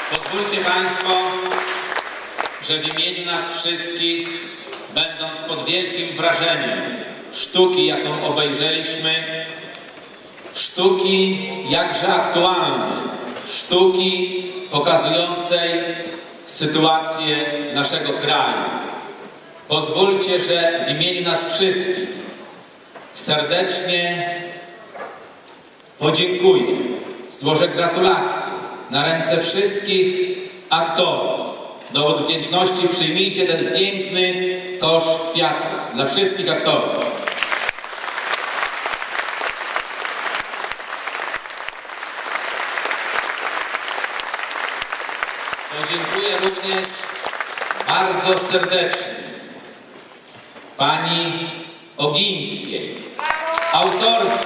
Pozwólcie Państwo, że w imieniu nas wszystkich, będąc pod wielkim wrażeniem sztuki, jaką obejrzeliśmy, sztuki jakże aktualnej, sztuki pokazującej sytuację naszego kraju, pozwólcie, że w imieniu nas wszystkich serdecznie podziękuję, złożę gratulacje na ręce wszystkich aktorów. W dowód wdzięczności przyjmijcie ten piękny kosz kwiatów dla wszystkich aktorów. Podziękuję również bardzo serdecznie pani Ogińskiej, autorce.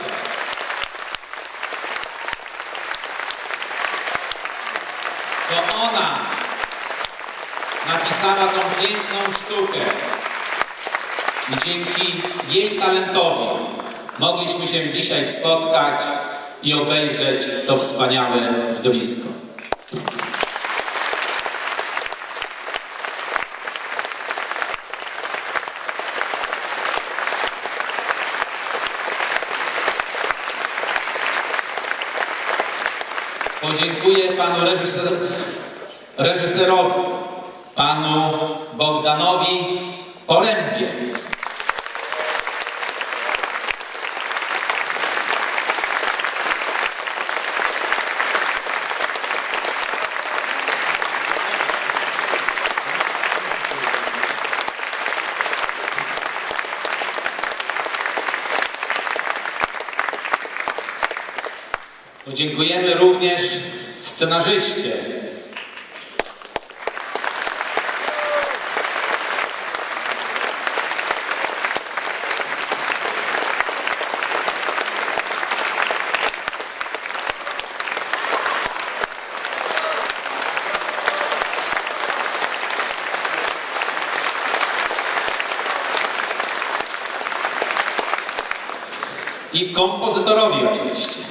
To ona napisała tą piękną sztukę i dzięki jej talentowi mogliśmy się dzisiaj spotkać i obejrzeć to wspaniałe widowisko. Podziękuję panu reżyserowi, panu Bogdanowi Porębie. Podziękujemy również scenarzyście, i kompozytorowi oczywiście.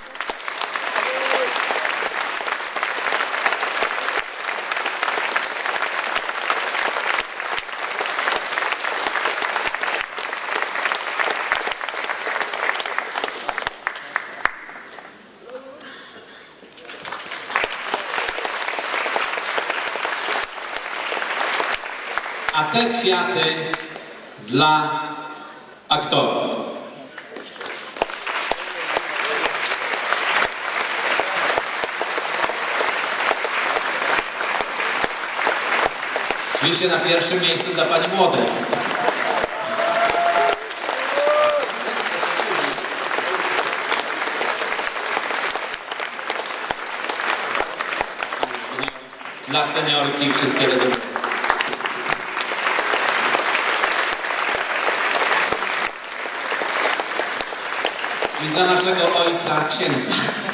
A te kwiaty dla aktorów. Oczywiście na pierwszym miejscu dla pani młodej. Dla seniorki wszystkiego dobrego. I dla naszego ojca księdza.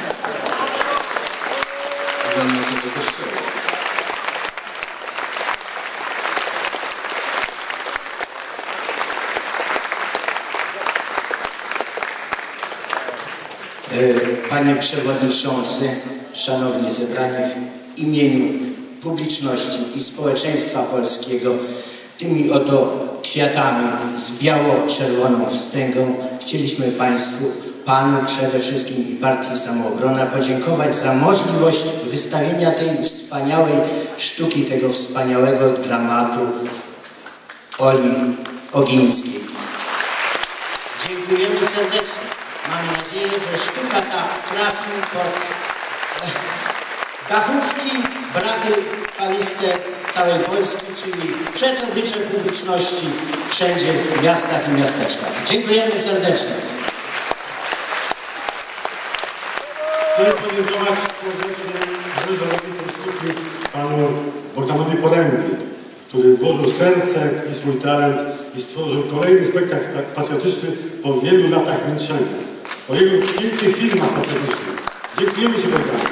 Zaniosę do kościoła. Panie Przewodniczący, Szanowni zebrani, w imieniu publiczności i społeczeństwa polskiego tymi oto kwiatami z biało-czerwoną wstęgą chcieliśmy Państwu, Panu przede wszystkim i Partii Samoobrona podziękować za możliwość wystawienia tej wspaniałej sztuki, tego wspaniałego dramatu Oli Ogińskiej. Dziękujemy serdecznie. Mam nadzieję, że sztuka ta trafi pod dachówki, brachy faliste całej Polski, czyli przed obliczem publiczności wszędzie w miastach i miasteczkach. Dziękujemy serdecznie. Chcę podziękować reżyserowi tej sztuki, panu Bogdanowi Porębie, który włożył serce i swój talent i stworzył kolejny spektakl patriotyczny po wielu latach milczenia. Po jego pięknych filmach patriotycznych. Dziękujemy Ci, Bogdanie.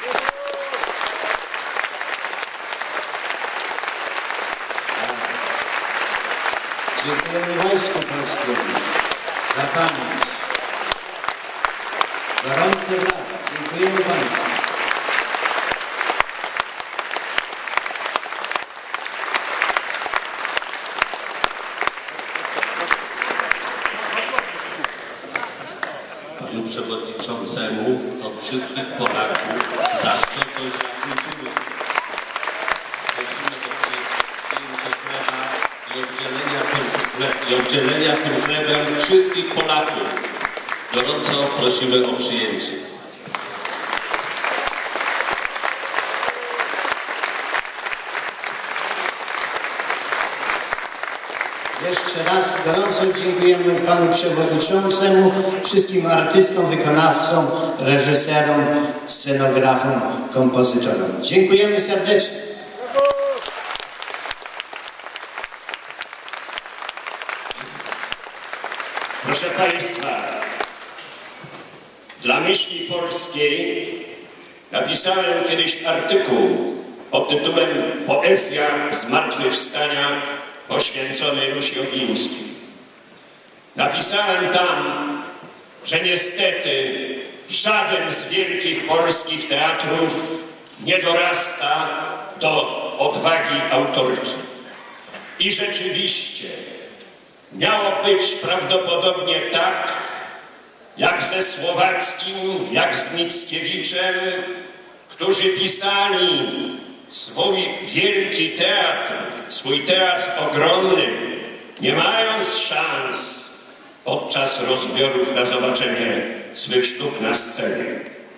Dziękujemy Wojsku Polskiemu za pamięć. Gorące brawa. Dziękujemy Państwu. panu przewodniczącemu od wszystkich Polaków za szczodrość dla kultury. Prosimy o przyjęcie chleba i oddzielenia tym chlebem wszystkich Polaków. Gorąco prosimy o przyjęcie. Jeszcze raz gorąco dziękujemy panu przewodniczącemu, wszystkim artystom, wykonawcom, reżyserom, scenografom, kompozytorom. Dziękujemy serdecznie. Proszę państwa, dla Myśli Polskiej napisałem kiedyś artykuł pod tytułem Poezja zmartwychwstania poświęcony Rusi Ogińskiej. Napisałem tam, że niestety żaden z wielkich polskich teatrów nie dorasta do odwagi autorki. I rzeczywiście miało być prawdopodobnie tak, jak ze Słowackim, jak z Mickiewiczem, którzy pisali swój wielki teatr, swój teatr ogromny, nie mając szans podczas rozbiorów na zobaczenie swych sztuk na scenie.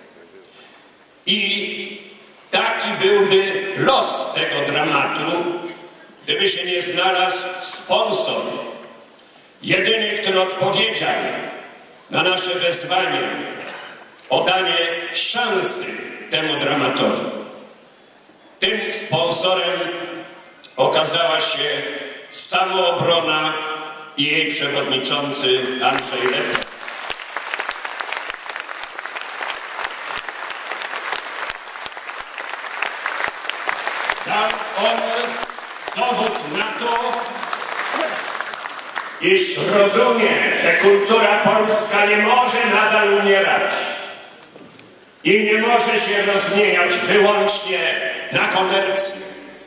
I taki byłby los tego dramatu, gdyby się nie znalazł sponsor, jedyny, który odpowiedział na nasze wezwanie o danie szansy temu dramatowi. Tym sponsorem okazała się Samoobrona i jej przewodniczący Andrzej Lepek. Dał on dowód na to, iż rozumie, że kultura polska nie może nadal umierać i nie może się rozmieniać wyłącznie na komercję.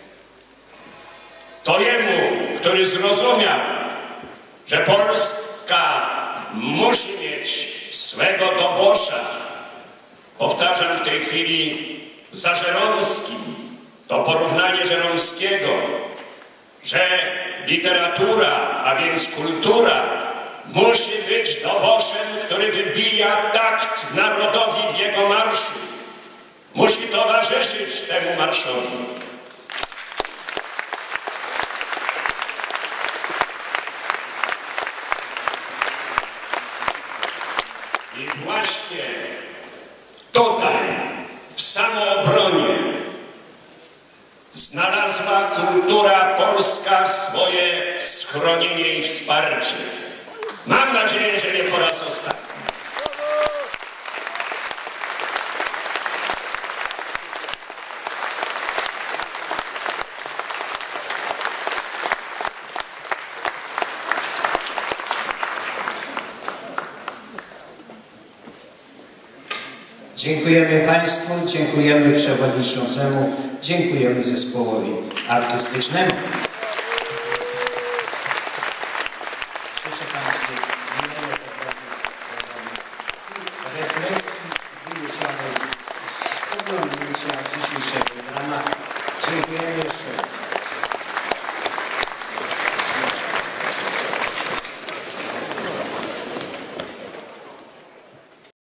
To jemu, który zrozumiał, że Polska musi mieć swego Dobosza, powtarzam w tej chwili za Żeromskim, to porównanie Żeromskiego, że literatura, a więc kultura, musi być Doboszem, który wybija takt narodowi w jego marszu. Musi towarzyszyć temu marszowi. I właśnie tutaj, w Samoobronie, znalazła kultura polska swoje schronienie i wsparcie. Mam nadzieję, że nie po raz ostatni. Dziękujemy Państwu, dziękujemy przewodniczącemu, dziękujemy zespołowi artystycznemu. Życzę Państwu miłego refleksji.